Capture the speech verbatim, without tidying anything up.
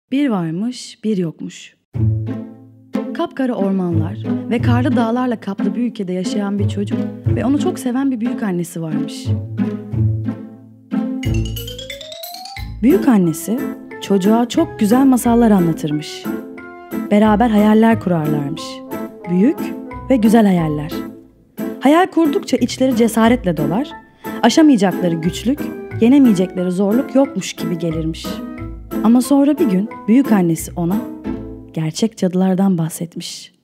Bir varmış, bir yokmuş. Kapkara ormanlar ve karlı dağlarla kaplı bir ülkede yaşayan bir çocuk ve onu çok seven bir büyükannesi varmış. Büyükannesi çocuğa çok güzel masallar anlatırmış. Beraber hayaller kurarlarmış. Büyük ve güzel hayaller. Hayal kurdukça içleri cesaretle dolar, aşamayacakları güçlük, yenemeyecekleri zorluk yokmuş gibi gelirmiş. Ama sonra bir gün büyükannesi ona gerçek cadılardan bahsetmiş.